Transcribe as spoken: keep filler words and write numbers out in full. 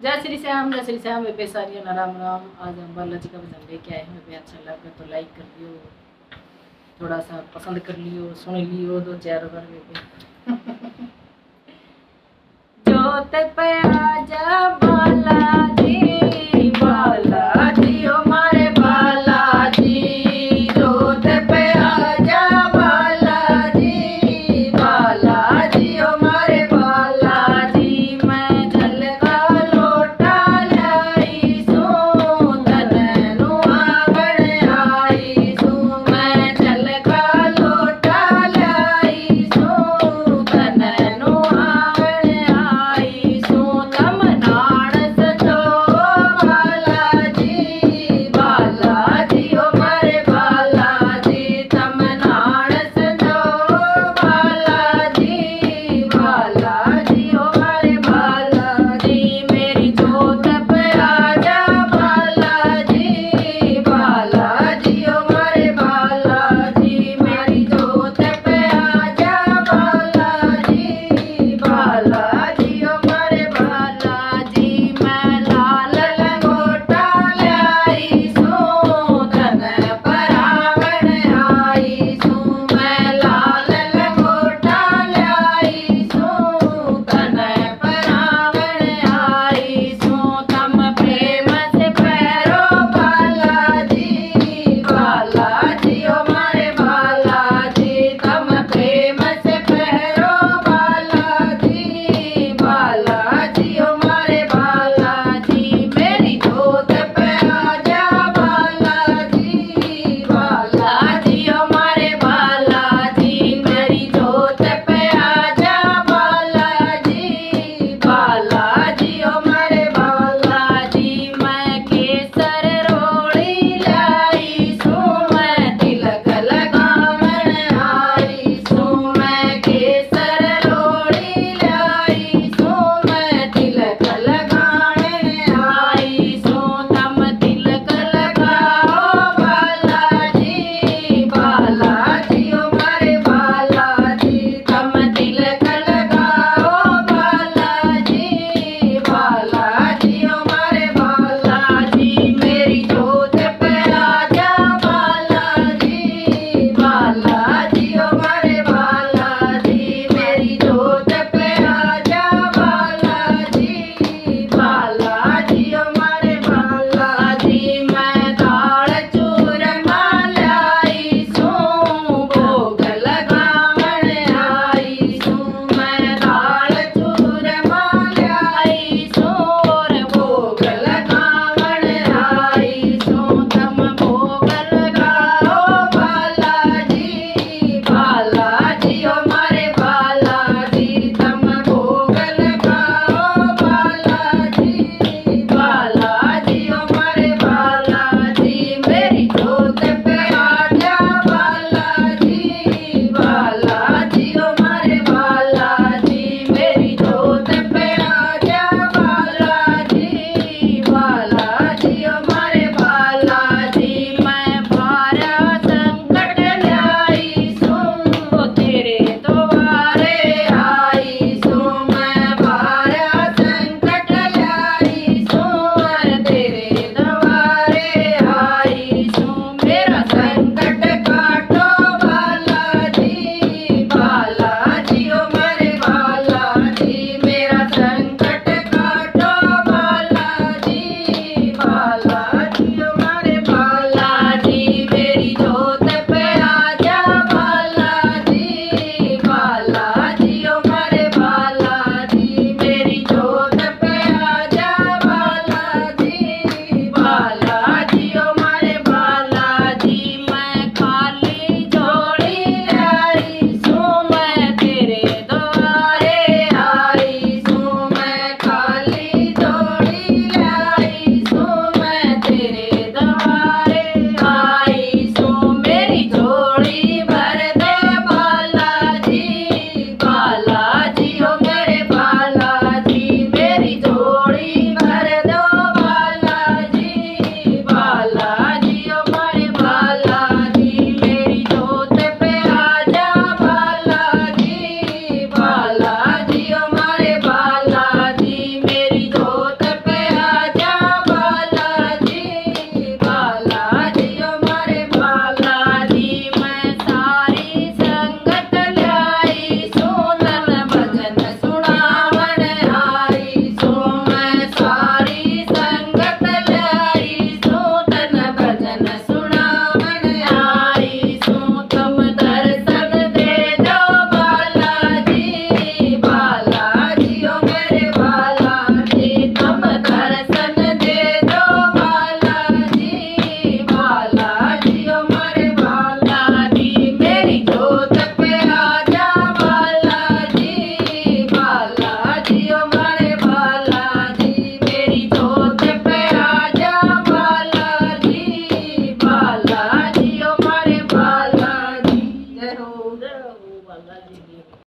जय श्री श्याम, जय श्री श्याम। वे सारियों ना राम राम। आज हम बालाजी का भजन लेके आए हैं। वे अच्छा लगे तो लाइक कर लियो, थोड़ा सा पसंद कर लियो, सुन लियो दो चार बार। वे जोत पे आजा बालाजी, बालाजी ओ मारे बालाजी। जोत पे आजा बालाजी, बालाजी ओ मारे बालाजी। मैं जल का लोटा लाई सू, तननु आंगण आई सू। मैं जल का लोटा लाई सू, तननु आंगण आई सू। तम नाणस जो बालाजी, बालाजी ओ मारे बालाजी। तम नाणस जो बालाजी, बालाजी ओ मारे बालाजी। मेरी जोत पे आजा बालाजी, बालाजी ओ मारे बालाजी। मेरी जोत पे आजा बालाजी, बालाजी ओ मारे बालाजी। मैं लाल लंगोटा लाई सू, तन परावण आई सू। मैं लाल लंगोटा लाई सू, तन परावण आई सू। तम प्रेम से पैरो बालाजी, बालाजी ओ मारे बालाजी। तम प्रेम से पैरो बालाजी, बालाजी ओ मारे बालाजी। मेरी जोत पे आजा बालाजी, बालाजी ओ मारे बालाजी। मेरी जोत पे आजा बालाजी, बालाजी ओ मारे बालाजी। मैं केसर रोड़ी लाई सू, मैं तिलक लगावन आई सू। मैं केसर रोड़ी लाई सू, मैं तिलक लगावन आई सू। तम तिलक लगाओ बालाजी, बालाजी ओ मारे बालाजी। तम तिलक लगाओ बालाजी, बालाजी ओ मारे बालाजी। मेरी जोत पे आजा बालाजी, बालाजी ओ मारे बालाजी। मेरी जोत पे आजा बालाजी, बालाजी ओ मारे बालाजी। मैं दाल चूरमा लाई सू, भोग लगावन आई सू। मैं दाल चूरमा लाई सू, और भोग लगावन आई सू। तम भोग लगाओ बालाजी, बालाजी ओ मारे बालाजी। तम भोग लगाओ बालाजी, बालाजी ओ मारे बालाजी। मेरी जोत पे आजा बालाजी, बालाजी ओ मारे बालाजी। मेरी जोत पे आजा बालाजी, बालाजी ओ मारे बालाजी। मैं भारा संकट लाई सू, तेरे द्वारे आई सू। मैं भारा संकट लाई सू, तेरे द्वारे आई सू। मेरा संकट काटो बालाजी, बालाजी ओ मारे बालाजी। मेरा संकट काटो बालाजी, बालाजी ओ मारे बालाजी। मेरी जोत पे आजा बालाजी, बालाजी ओ मारे बालाजी। मेरी जोत पे आजा बालाजी, बालाजी ओ मारे बालाजी। मैं खाली झोली लाई सू, मैं तेरे द्वारे आई सू। मैं खाली झोली लाई सू, मैं तेरे द्वारे आई सू। मेरी झोली भर दे बालाजी, बालाजी ओ मेरे बालाजी। मेरी झोली भर दो बालाजी, बालाजी ओ मारे बालाजी। मेरी जोत पे आजा बालाजी, बालाजी ओ मारे बालाजी। मेरी जोत